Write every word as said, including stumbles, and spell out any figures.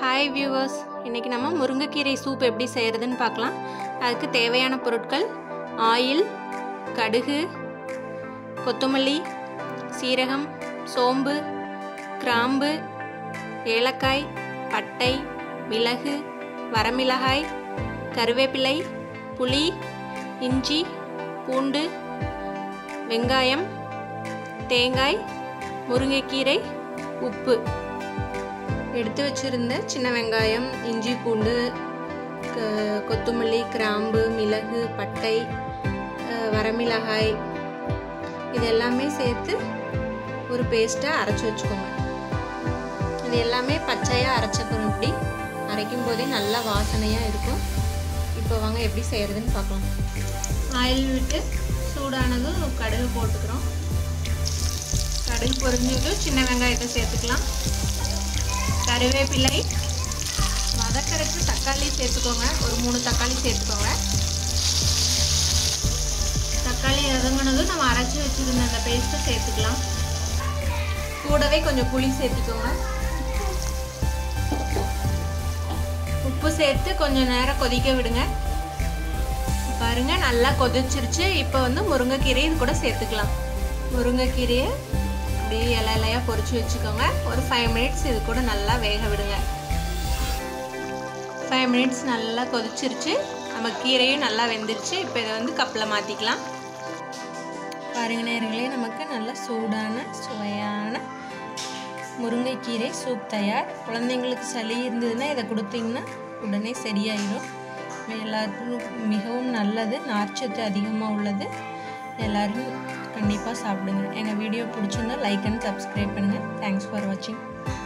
Hi viewers, இன்றைக்கி நம்ம முருங்கைக்கீரை சூப் எப்படி செய்கிறதுன்னு பார்க்கலாம். அதுக்கு தேவையான பொருட்கள் ஆயில், கடுகு, கொத்தமல்லி, சீரகம், சோம்பு, கிராம்பு, ஏலக்காய், பட்டை, மிளகு, வரமிளகாய், கருவேப்பிலை, புளி, இஞ்சி, பூண்டு, வெங்காயம், தேங்காய், முருங்கைக்கீரை, உப்பு. எடுத்து வச்சுருந்த சின்ன வெங்காயம், இஞ்சி, பூண்டு, கொத்தமல்லி, கிராம்பு, மிளகு, பட்டை, வரமிளகாய் இது எல்லாமே சேர்த்து ஒரு பேஸ்ட்டாக அரைச்சி வச்சுக்கோங்க. இது எல்லாமே பச்சையாக அரைச்சிக்கணும். இப்படி அரைக்கும் போதே நல்லா வாசனையாக இருக்கும். இப்போ வாங்க எப்படி செய்கிறதுன்னு பார்க்கலாம். ஆயில் விட்டு சூடானதும் கடுகு போட்டுக்கிறோம். கடுகு பொரிஞ்சதும் சின்ன வெங்காயத்தை சேர்த்துக்கலாம். கருவேப்பிலை, வதக்கறதுக்கு தக்காளி சேர்த்துக்கோங்க. ஒரு மூணு தக்காளி சேர்த்துக்கோங்க. தக்காளி வதங்கினதும் நம்ம அரைச்சி வச்சுருந்த அந்த பேஸ்ட்டை சேர்த்துக்கலாம். கூடவே கொஞ்சம் புளி சேர்த்துக்கோங்க. உப்பு சேர்த்து கொஞ்சம் நேரம் கொதிக்க விடுங்க. பாருங்க, நல்லா கொதிச்சிருச்சு. இப்போ வந்து முருங்கைக்கீரை இது கூட சேர்த்துக்கலாம். முருங்கைக்கீரையை அப்படியே இலை இலையாக பொரிச்சு வச்சுக்கோங்க. ஒரு ஃபைவ் மினிட்ஸ் இது கூட நல்லா வேக விடுங்க. ஃபைவ் மினிட்ஸ் நல்லா கொதிச்சிருச்சு. நம்ம கீரையும் நல்லா வெந்துருச்சு. இப்போ இதை வந்து கப்பில் மாற்றிக்கலாம். பாருங்க நேரங்களே, நமக்கு நல்லா சூடான சுவையான முருங்கைக்கீரை சூப் தயார். குழந்தைங்களுக்கு சளி இருந்ததுன்னா இதை கொடுத்தீங்கன்னா உடனே சரியாயிடும். எல்லாருக்கும் மிகவும் நல்லது, நார்ச்சத்து அதிகமாக உள்ளது. எல்லோரும் கண்டிப்பாக சாப்பிடுங்க. எங்கள் வீடியோ பிடிச்சிருந்தா லைக் அண்ட் சப்ஸ்கிரைப் பண்ணுங்கள். தேங்க்ஸ் ஃபார் வாட்சிங்.